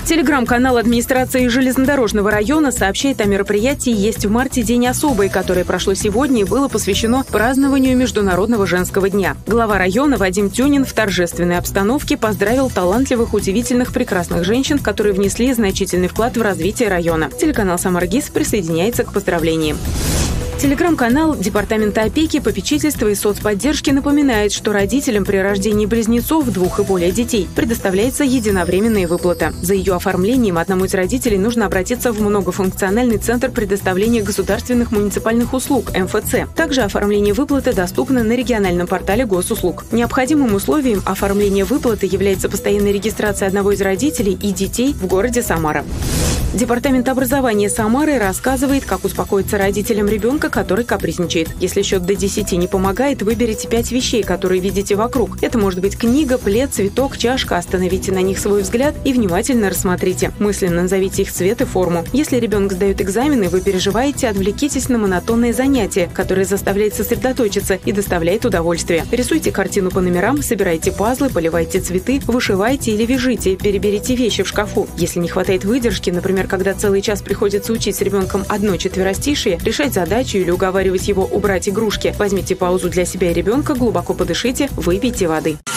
Телеграм-канал администрации железнодорожного района сообщает о мероприятии «Есть в марте день особый», которое прошло сегодня и было посвящено празднованию Международного женского дня. Глава района Вадим Тюнин в торжественной обстановке поздравил талантливых, удивительных, прекрасных женщин, которые внесли значительный вклад в развитие района. Телеканал «Самар-ГИС» присоединяется к поздравлениям. Телеграм-канал Департамента опеки, попечительства и соцподдержки напоминает, что родителям при рождении близнецов, 2 и более детей, предоставляется единовременная выплата. За ее оформлением одному из родителей нужно обратиться в многофункциональный центр предоставления государственных муниципальных услуг МФЦ. Также оформление выплаты доступно на региональном портале госуслуг. Необходимым условием оформления выплаты является постоянная регистрация одного из родителей и детей в городе Самара. Департамент образования Самары рассказывает, как успокоиться родителям ребенка, который капризничает. Если счет до 10 не помогает, выберите 5 вещей, которые видите вокруг. Это может быть книга, плед, цветок, чашка. Остановите на них свой взгляд и внимательно рассмотрите. Мысленно назовите их цвет и форму. Если ребенок сдает экзамены, вы переживаете, отвлекитесь на монотонное занятие, которое заставляет сосредоточиться и доставляет удовольствие. Рисуйте картину по номерам, собирайте пазлы, поливайте цветы, вышивайте или вяжите, переберите вещи в шкафу. Если не хватает выдержки, например, когда целый час приходится учить с ребенком одно четверостишие, решать задачу или уговаривать его убрать игрушки, возьмите паузу для себя и ребенка, глубоко подышите, выпейте воды.